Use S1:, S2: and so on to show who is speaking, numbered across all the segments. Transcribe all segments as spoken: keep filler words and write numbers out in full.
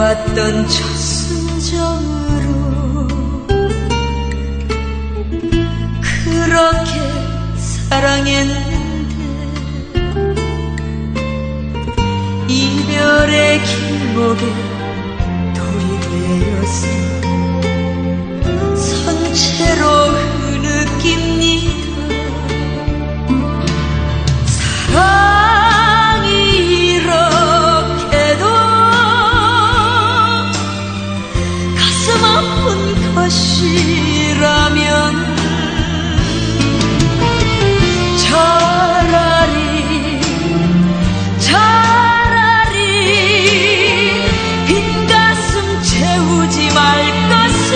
S1: 왔던 첫순정으로 그렇게 사랑했는데 이별의 길목에 돌이 되어서 선체로 흐느낍니다. 사랑이 이렇게도 가슴 아픈 것이라면 차라리 차라리 빈 가슴 채우지 말 것을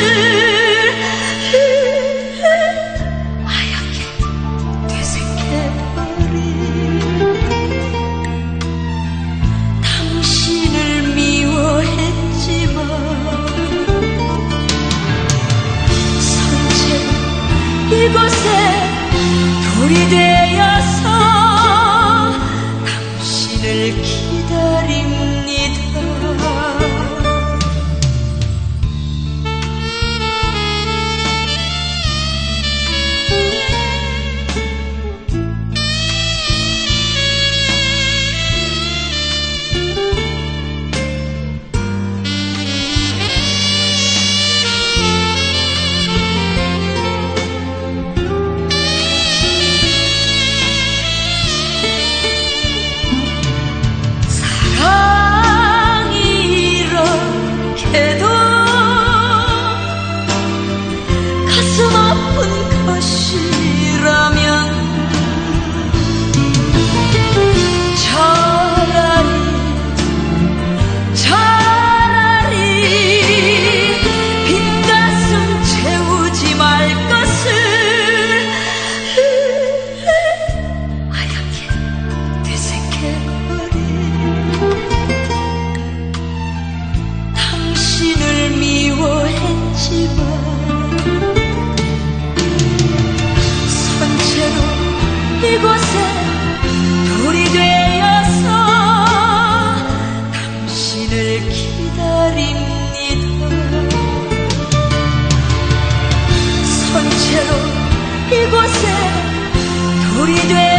S1: 하얗게 되새겨버린 당신을 미워했지만 선체로 이곳에 돌이 되어서 당신을 기다립니다. 가슴 아픈 것이라면 차라리 차라리 빈 가슴 채우지 말 것을 하얗게 되새겨버린 당신을 미워했지만 이곳에 돌이 되어서 당신을 기다립니다. 선체로 이곳에 돌이 되어서